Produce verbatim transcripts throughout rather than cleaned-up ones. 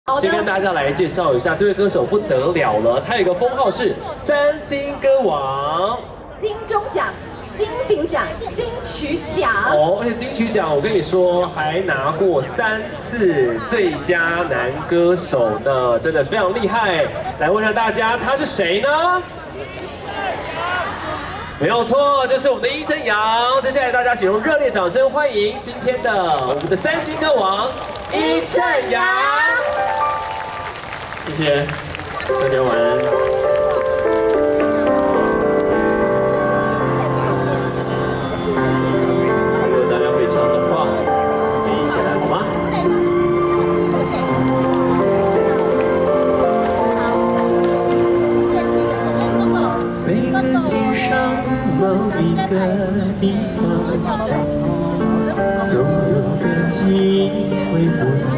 先跟大家来介绍一下，这位歌手不得了了，他有个封号是三金歌王、 金钟奖、金鼎奖、金曲奖。 哦，而且金曲奖我跟你说还拿过三次最佳男歌手呢，真的非常厉害。来问一下大家，他是谁呢？ 没有错，就是我们的殷正阳。接下来大家请用热烈掌声欢迎今天的我们的三金歌王殷正阳。谢谢，大家晚安。如果大家会唱的话，可以一起来好吗？ 某一个地方，总有个记忆会不散。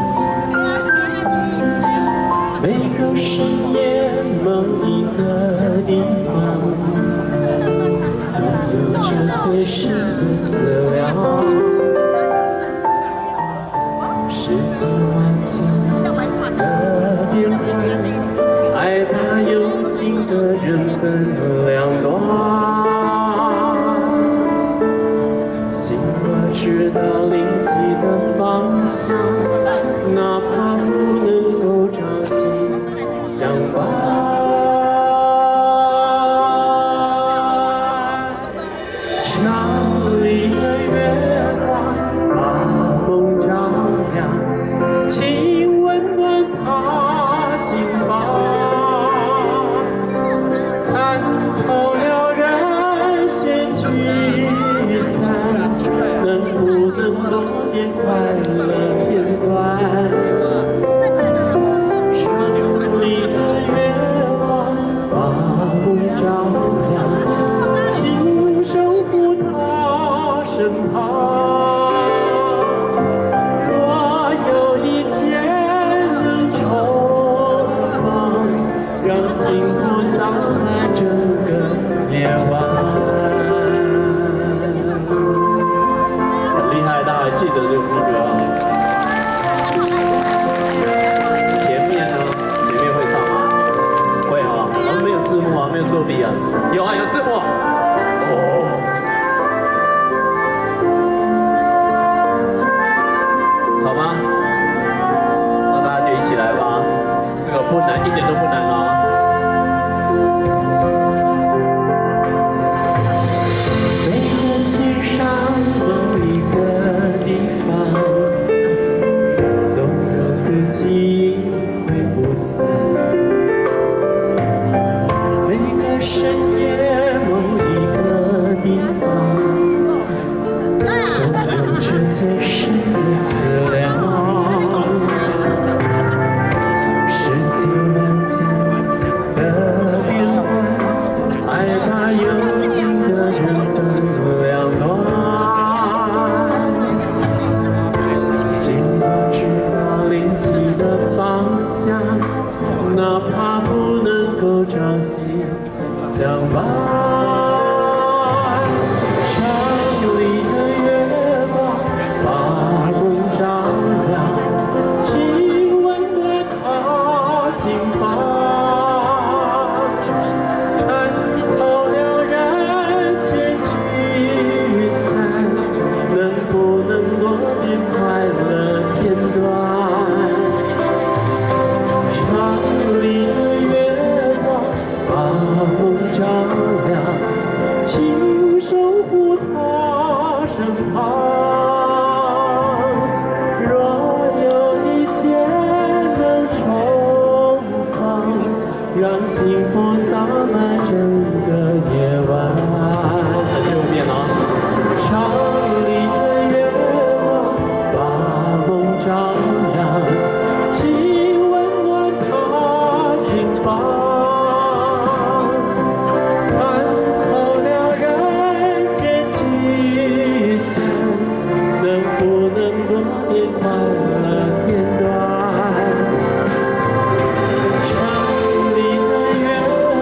每个深夜，某一个地方，总有着最深的思量。世间万千的变幻，爱它有情的人分两端。 知道灵犀的方向，哪怕不能够朝夕相伴。城里的月光把梦照亮，请温暖他心房。看透了人间聚散。 能不能多点快乐片段？城里的月光把梦照亮，请守护他身旁。若有一天能重逢，让幸福洒满整个夜晚。 记得这个副歌啊，前面呢？前面会唱吗？会哈，我们没有字幕啊，没有作弊啊，有啊，有字幕。哦，好吗？那大家就一起来吧，这个不难，一点都不难啊。 记忆会不散，每个深夜，某一个地方，总有着最深的思量。世间万千的变幻，爱把有情的人分两端。 哪怕不能够朝夕相伴，城里的月光把梦照亮，请温暖他心房。看透了人间聚散，能不能多点快乐片段？ 城里的月光把梦照亮，请守护他身旁。若有一天能重逢，让幸福洒满整个夜晚。最后面啊，城里的月光把梦照亮，请。 看透了人间聚散，能不能多点快乐片段？城里的月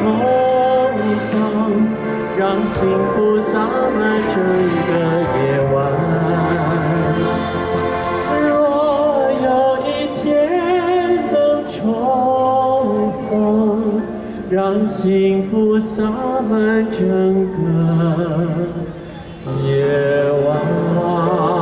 放，让幸福洒满整个夜晚。若有一天能重逢，让幸福洒满整个夜晚。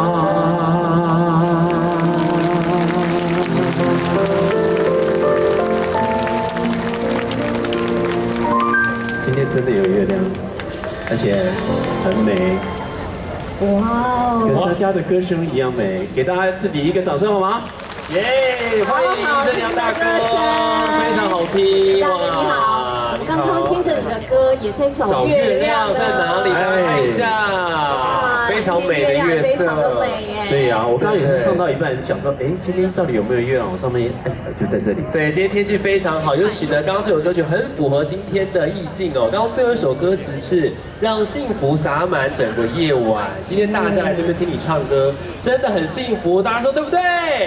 今天真的有月亮，而且很美， 哇跟哦！ 大家的歌声一样美。给大家自己一个掌声好吗？ 耶！欢迎郑阳大哥，非常好听。 大哥你好，我刚刚听着你的歌，也在找月亮在哪里？来看一下，非常美的月色， 非常的美耶。 对呀，我刚刚也是唱到一半，想说，哎，今天到底有没有月亮？我上面哎，就在这里。 对，今天天气非常好，尤其呢，刚刚这首歌曲很符合今天的意境哦。刚刚最后一首歌词是让幸福洒满整个夜晚。今天大家来这边听你唱歌，真的很幸福，大家说对不对？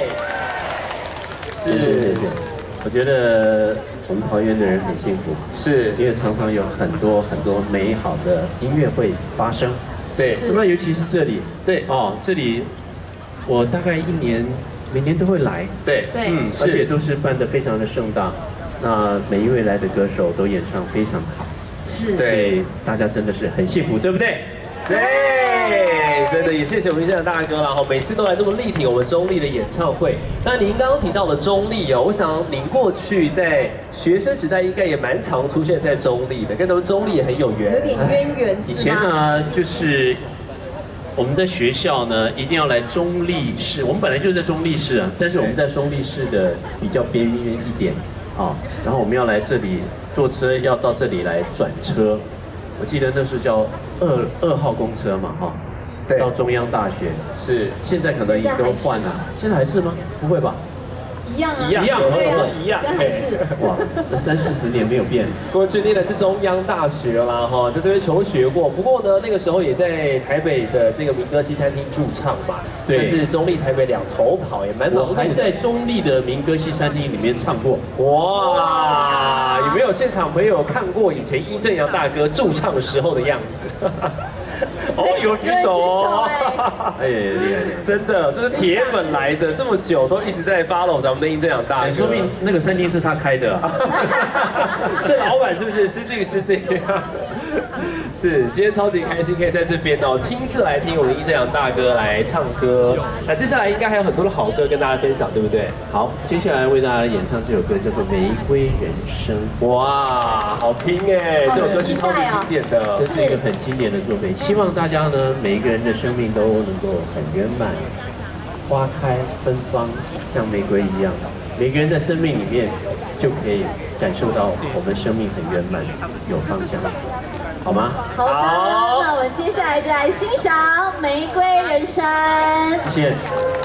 是，谢谢。我觉得我们桃园的人很幸福， 是因为常常有很多很多美好的音乐会发生。 对， 那么尤其是这里， 对哦，这里我大概一年每年都会来， 对对嗯，而且都是办得非常的盛大。那每一位来的歌手都演唱非常好， 是， 对， 大家真的是很幸福，对不对？ 对，真的也谢谢我们现在大哥啦哈，每次都来这么力挺我们中立的演唱会。那您刚刚提到的中立哦，我想您过去在学生时代应该也蛮常出现在中立的，跟他们中立也很有缘。 有点渊源以是吗？ 前呢，就是我们在学校呢，一定要来中立市。我们本来就在中立市啊，但是我们在中立市的比较边缘一点啊。然后我们要来这里坐车，要到这里来转车。我记得那是叫二二号公车嘛，哈， 对， 到中央大学。 是， 现在可能也都换了，现在还是吗？不会吧？ 一样啊， 一样， 对啊， 一样， 现在还是。 哇，那三四十年没有变。 过去念的是中央大学啦，哈，在这边求学过。不过呢，那个时候也在台北的这个民歌西餐厅驻唱嘛， 对， 是中立台北两头跑，也蛮忙碌的。 我还在中立的民歌西餐厅里面唱过。 哇，有没有现场朋友看过以前殷正阳大哥驻唱时候的样子？哦，有举手哦！ 哎，厉害厉害！ 真的，这是铁粉来着，这么久都一直在 follow 咱们的殷正阳大哥， 说不定那个餐厅是他开的， 是老板是不是？失敬失敬。是，今天超级开心，可以在这边哦，亲自来听我们殷正阳大哥来唱歌。那接下来应该还有很多的好歌跟大家分享，对不对？ 好，接下来为大家演唱这首歌叫做《玫瑰人生》。 哇，好听哎，这首歌是超级经典的， 这是一个很经典的作品。希望大家呢，每一个人的生命都能够很圆满，花开芬芳，像玫瑰一样。每个人在生命里面就可以感受到我们生命很圆满，有方向。好吗？ 好的，那我们接下来就来欣赏《玫瑰人生》。 谢谢。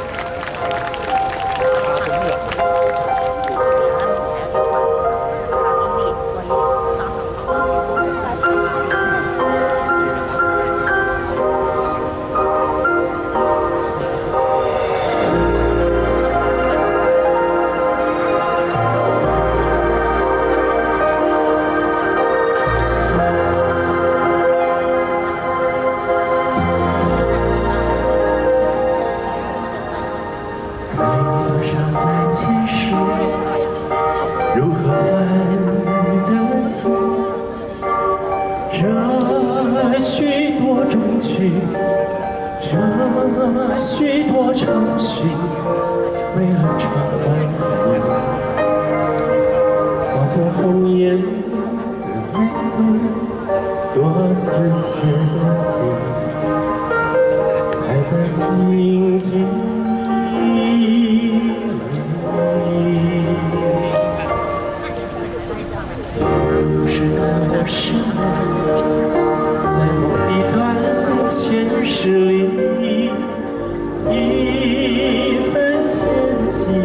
这许多衷情，这许多诚信，为了这段你，化作红颜的玫瑰，多次前行，还在静静里。有时感到失落。在某一段前世里，一份前进，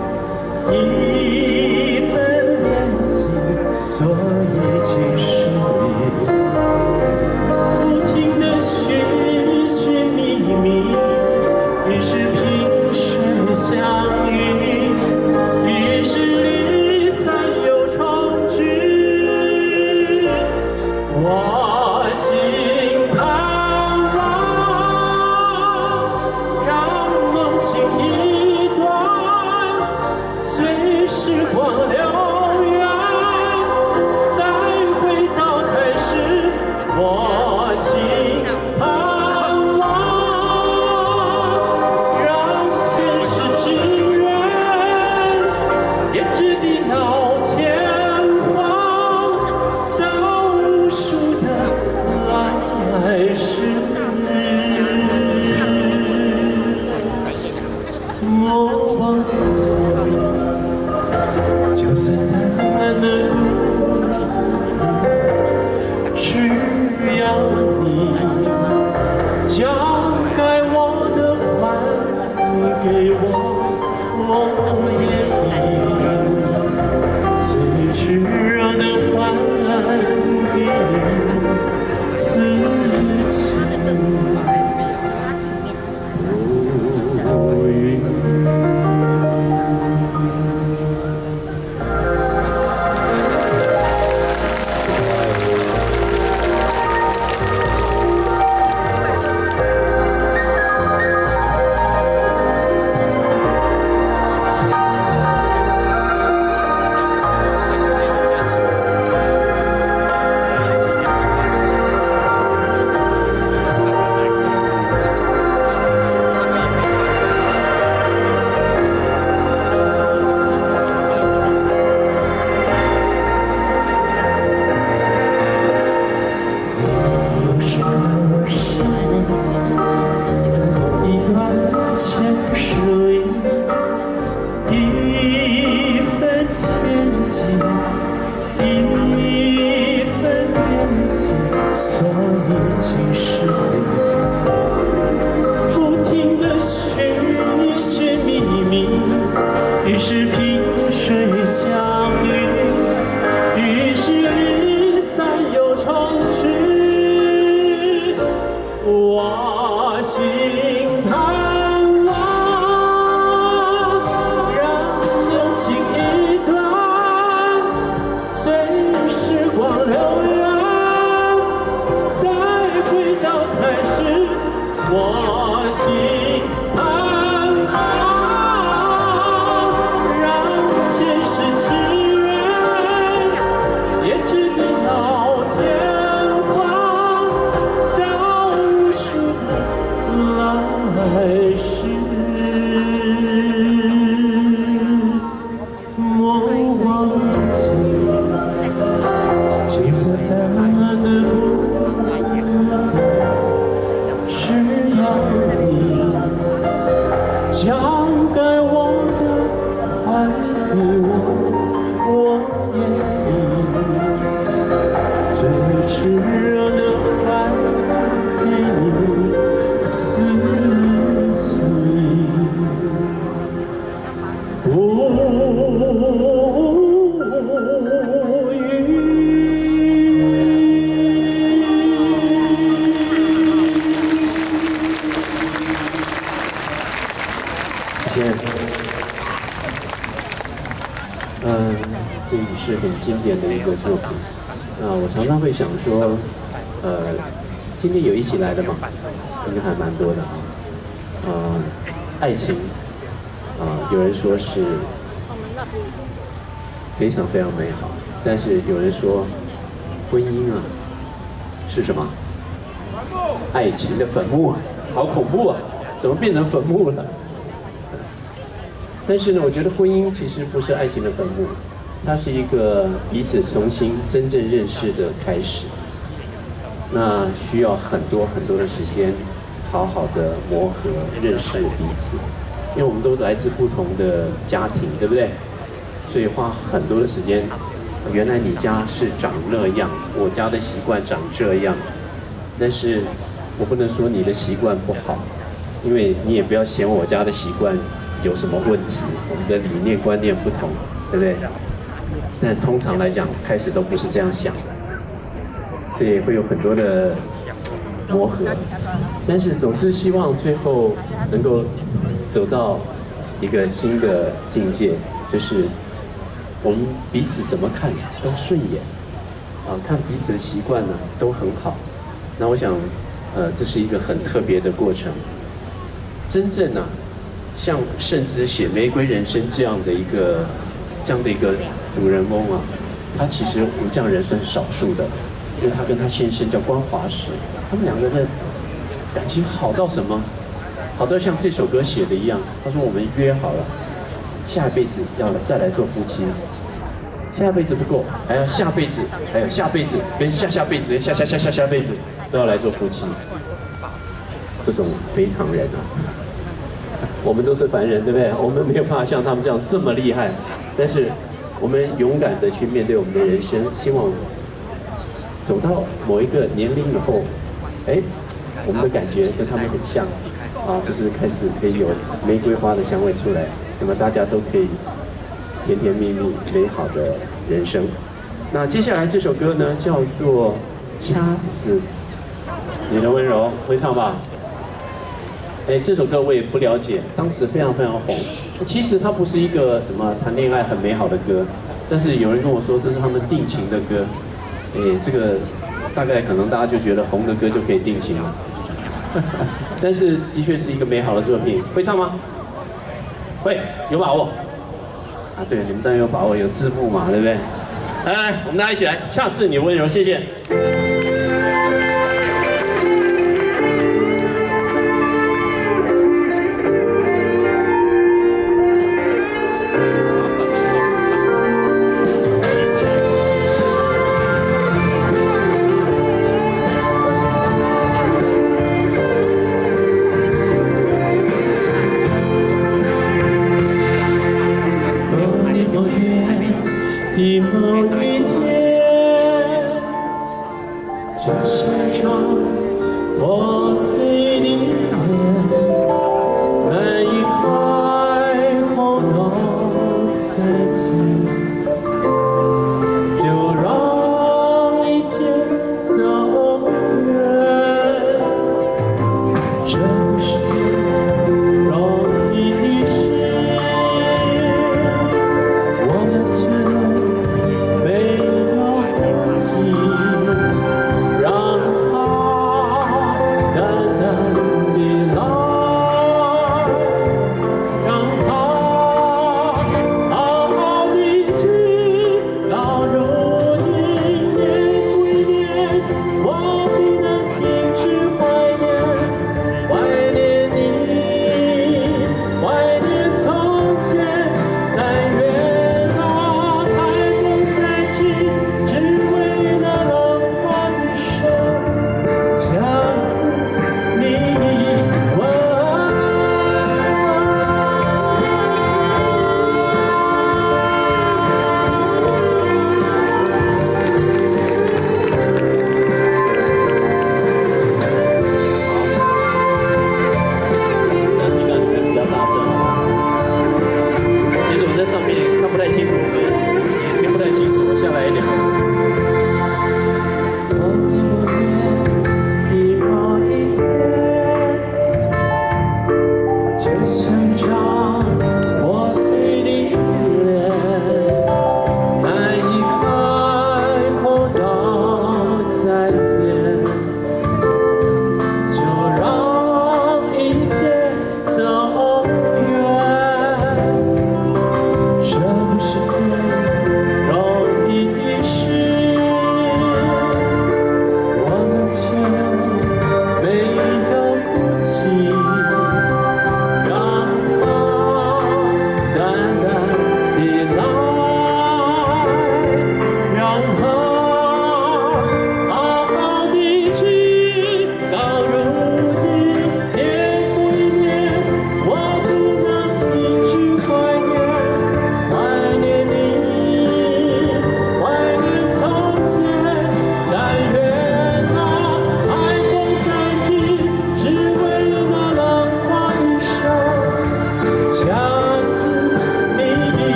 一份联系，所以即使你不停地寻寻觅觅，于是萍水相遇，于是离散又重聚。 随时光流远，再回到开始，我心盼望，让前世情缘也只等到天荒，到无数个来世。 交给我的，还给我，我愿意最炽热的还给你自己。不语。 嗯，这也是很经典的一个作品。那我常常会想说，呃，今天有一起来的吗？应该还蛮多的啊。呃，爱情，啊、呃，有人说是非常非常美好，但是有人说，婚姻啊，是什么？爱情的坟墓啊，好恐怖啊！怎么变成坟墓了？ 但是呢，我觉得婚姻其实不是爱情的坟墓，它是一个彼此重新真正认识的开始。那需要很多很多的时间，好好的磨合、认识彼此。因为我们都来自不同的家庭，对不对？所以花很多的时间。原来你家是长那样，我家的习惯长这样，但是我不能说你的习惯不好，因为你也不要嫌我家的习惯 有什么问题？我们的理念观念不同，对不对？但通常来讲，开始都不是这样想的，所以会有很多的磨合。但是总是希望最后能够走到一个新的境界，就是我们彼此怎么看都顺眼，啊，看彼此的习惯呢都很好。那我想，呃，这是一个很特别的过程。真正呢、啊。 像甚至写《玫瑰人生》这样的一个这样的一个主人翁啊，他其实我们这样人算是少数的，因为他跟他先生叫关华石，他们两个人感情好到什么？好到像这首歌写的一样，他说我们约好了，下辈子要再来做夫妻，下辈子不够，还要下辈子，还有下辈子跟下下辈子跟下下下下下辈子都要来做夫妻，这种非常人啊。 我们都是凡人，对不对？我们没有办法像他们这样这么厉害，但是我们勇敢的去面对我们的人生，希望走到某一个年龄以后，哎，我们的感觉跟他们很像，啊，就是开始可以有玫瑰花的香味出来，那么大家都可以甜甜蜜蜜、美好的人生。那接下来这首歌呢，叫做《掐死你的温柔》，会唱吧？ 哎，这首歌我也不了解，当时非常非常红。其实它不是一个什么谈恋爱很美好的歌，但是有人跟我说这是他们定情的歌。哎，这个大概可能大家就觉得红的歌就可以定情了。但是的确是一个美好的作品，会唱吗？会，有把握？啊，对，你们当然有把握，有字幕嘛，对不对？来来，我们大家一起来，恰似你温柔，谢谢。 的某一天，就写上破碎的脸，难以开口道再见，就让一切走远。这不是件容易的事，我们却。 没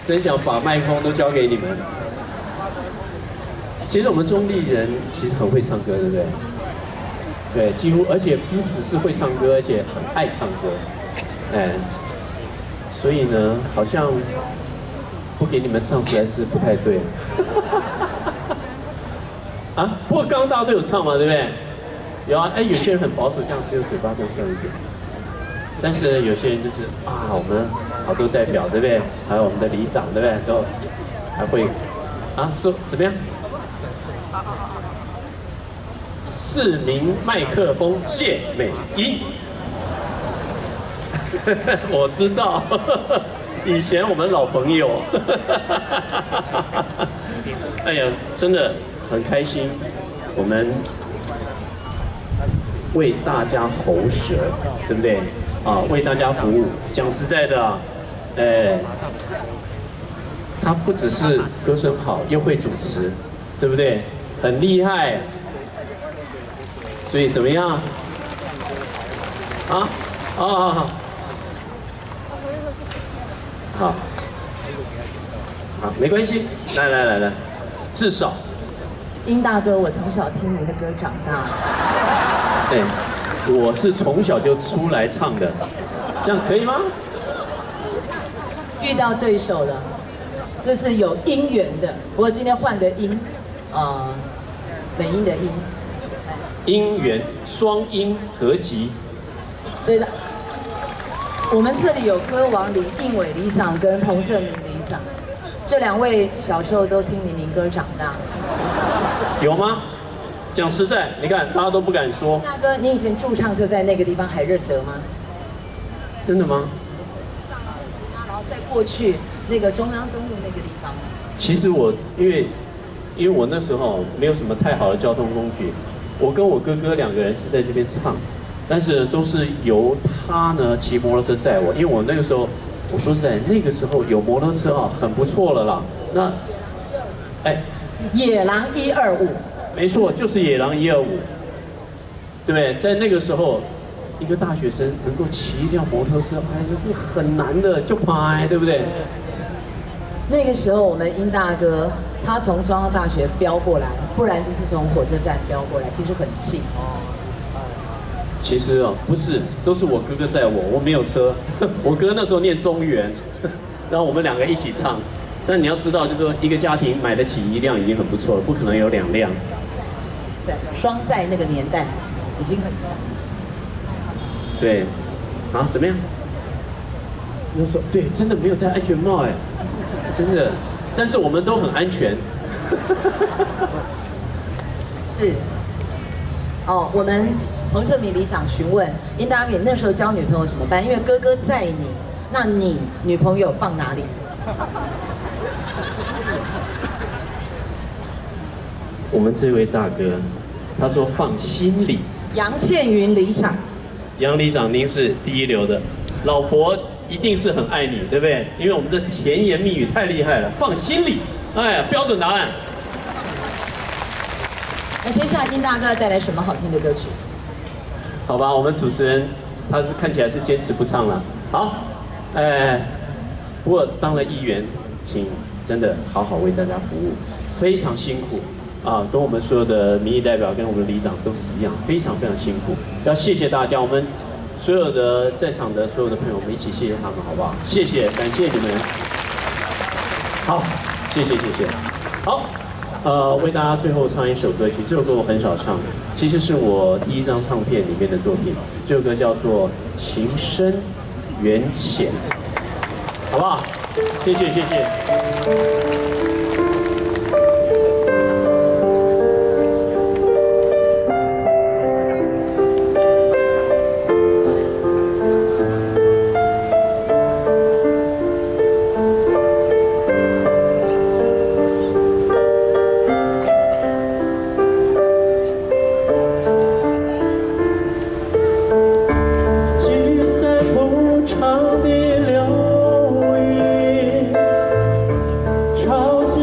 真想把麦克风都交给你们。其实我们中立人其实很会唱歌，对不对？对，几乎而且不只是会唱歌，而且很爱唱歌。哎，所以呢，好像不给你们唱实在是不太对。啊，不过刚刚大家都有唱嘛，对不对？有啊，哎，有些人很保守，这样只有嘴巴动动一点。但是有些人就是啊，我们好多代表，对不对？还有我们的里长，对不对？都还会啊，说怎么样？市民麦克风谢美英，我知道，以前我们老朋友。哎呀，真的很开心，我们为大家喉舌，对不对？啊，为大家服务。讲实在的啊，哎，他不只是歌声好，又会主持，对不对？很厉害。所以怎么样？啊？啊啊好。好。好，没关系。来来来来，至少。 殷大哥，我从小听您的歌长大。 对。我是从小就出来唱的，这样可以吗？ 遇到对手了，这是有姻缘的。不过今天换个音，啊、呃，美音的音， 姻缘双音合集。 对的，我们这里有歌王李应伟里长跟彭正明里长，这两位小时候都听您民歌长大。 有吗？讲实在，你看大家都不敢说。 大哥，你以前驻唱就在那个地方，还认得吗？ 真的吗？ 然后再过去那个中央东路那个地方。 其实我因为因为我那时候没有什么太好的交通工具，我跟我哥哥两个人是在这边唱，但是都是由他呢骑摩托车载我，因为我那个时候我说实在，那个时候有摩托车啊，很不错了啦。那哎， 野狼一二五。 没错，就是野狼一二五，对不对？在那个时候，一个大学生能够骑一辆摩托车，哎，这是很难的，就拍，对不对？ 那个时候，我们殷大哥他从中央大学飙过来，不然就是从火车站飙过来，其实很近。 其实哦，不是，都是我哥哥载我，我没有车。我哥那时候念中原，然后我们两个一起唱。但你要知道，就是说一个家庭买得起一辆已经很不错了，不可能有两辆。 双载那个年代已经很强。 对，啊，怎么样？你说对，真的没有戴安全帽哎，真的。但是我们都很安全。 是。哦，我们彭正明里长询问殷大哥，你那时候交女朋友怎么办？因为哥哥载你，那你女朋友放哪里？ 我们这位大哥，他说放心里。 杨倩云里长， 杨里长，您是第一流的，老婆一定是很爱你，对不对？因为我们的甜言蜜语太厉害了，放心里，哎，标准答案。 那接下来殷大哥要带来什么好听的歌曲？ 好吧，我们主持人他是看起来是坚持不唱了。好，哎，不过当了议员，请真的好好为大家服务，非常辛苦。啊，跟我们所有的民意代表跟我们的里长都是一样，非常非常辛苦。要谢谢大家，我们所有的在场的所有的朋友，我们一起谢谢他们，好不好？谢谢，感谢你们。好，谢谢谢谢。好，呃，为大家最后唱一首歌曲，这首歌我很少唱，其实是我第一张唱片里面的作品。这首歌叫做《情深缘浅》，好不好？谢谢谢谢。朝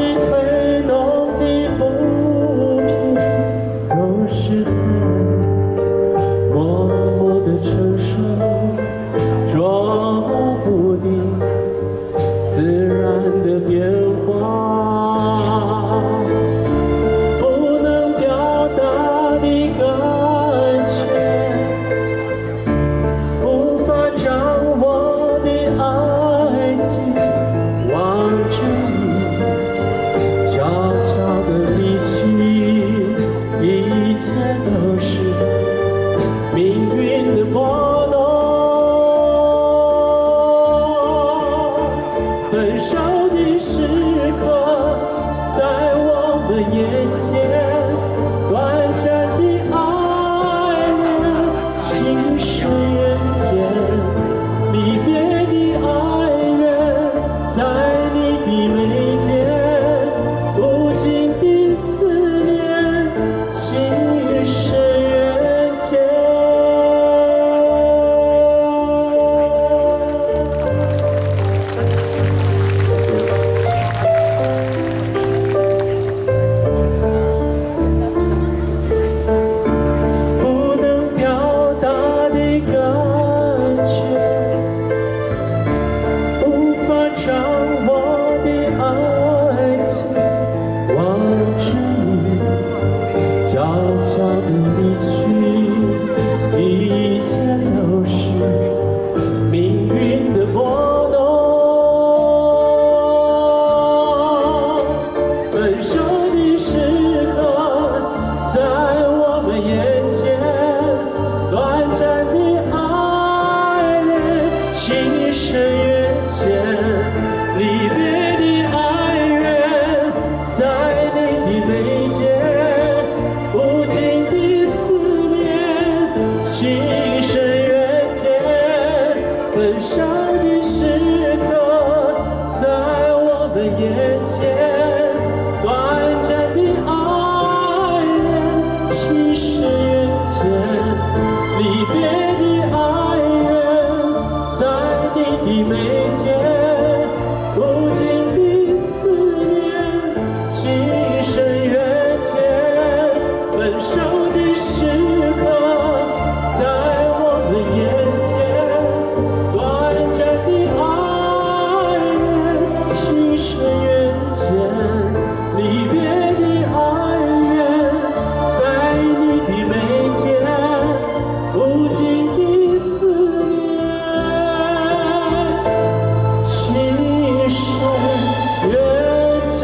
的波动。分手的时刻在我们眼前，短暂的爱恋，情深缘浅，离别的哀怨，在你的眉间，无尽的思念，情深缘浅。不能表达的感觉，无法掌握的爱情，望着你悄悄地离去，一切都是命运的波动。分手的时刻在我们眼前，短暂的爱恋，情深缘浅，离别的哀怨，在你的眉间，无尽的思念，情深缘浅。分手的时刻在我们眼前，短暂的爱恋，情深缘浅，离别的哀怨，在你的眉间，无尽的思念，情深缘浅。分手的时刻在我们眼前，短暂的爱恋，情深缘浅，离别的哀怨，在你的眉间，无尽的思念，情深缘浅。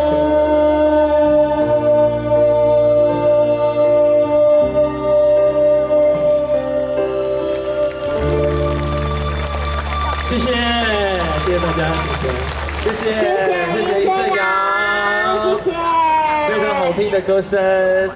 谢谢，谢谢大家，谢谢， 谢谢， 谢谢林真阳，谢谢。 非常好听的歌声。